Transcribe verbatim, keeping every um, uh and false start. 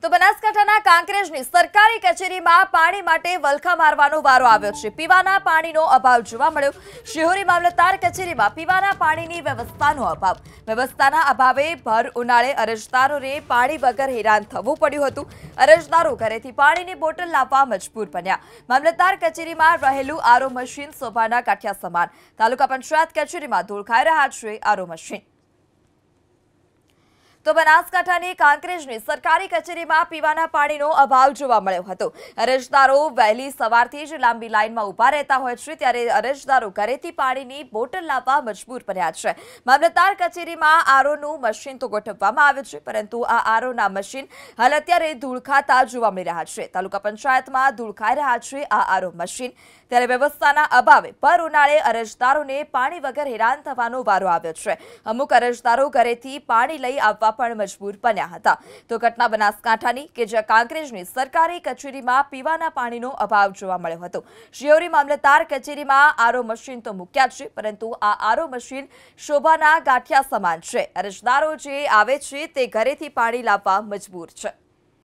તો બનાસકાંઠાના કાંકરેજની સરકારી કચેરીમાં પાણી માટે વલખા મારવાનો વારો આવ્યો છે। પીવાના પાણીનો અભાવ જોવા મળ્યો। શિહોરી મામલતદાર કચેરીમાં પીવાના પાણીની વ્યવસ્થાનો અભાવ વ્યવસ્થાના અભાવે ભર ઉનાળે અરજદારોને પાણી વગર હેરાન થવું પડ્યું હતું। અરજદારો ઘરેથી પાણીની બોટલ લાવવા મજબૂર બન્યા। મામલતદાર કચેરીમાં રહેલું આરો મશીન શોભાના કાઠિયા સમાન। તાલુકા પંચાયત કચેરીમાં ધૂળ ખાઈ રહ્યા છે આરો મશીન। તો બનાસકાંઠાની કાંકરેજની સરકારી કચેરીમાં પીવાના પાણીનો અભાવ જોવા મળ્યો હતો। અરજદારો વહેલી સવારથી જ લાંબી લાઇનમાં ઊભા રહેતા હોય છે, ત્યારે અરજદારો ઘરેથી પાણીની બોટલ લાવવા મજબૂર બન્યા છે। મામલતદાર કચેરીમાં આરોનું મશીન તો ગોઠવવામાં આવ્યું છે, પરંતુ આ આરોના મશીન હાલ અત્યારે ધૂળ ખાતા જોવા મળી રહ્યા છે। તાલુકા પંચાયતમાં ધૂળ ખાઈ રહ્યા છે આ આરો મશીન, ત્યારે વ્યવસ્થાના અભાવે ભર ઉનાળે અરજદારોને પાણી વગર હેરાન થવાનો વારો આવ્યો છે। અમુક અરજદારો ઘરેથી પાણી લઈ આવવા પણ મજબૂર બન્યા હતા। તો ઘટના બનાસકાંઠાની કે જ્યાં કાંકરેજની સરકારી કચેરીમાં પીવાના પાણીનો અભાવ જોવા મળ્યો હતો। શિહોરી મામલતદાર કચેરીમાં આરો મશીન તો મૂક્યા છે, પરંતુ આ આરો મશીન શોભાના ગાંઠિયા સમાન છે। અરજદારો જે આવે છે તે ઘરેથી પાણી લાવવા મજબૂર છે।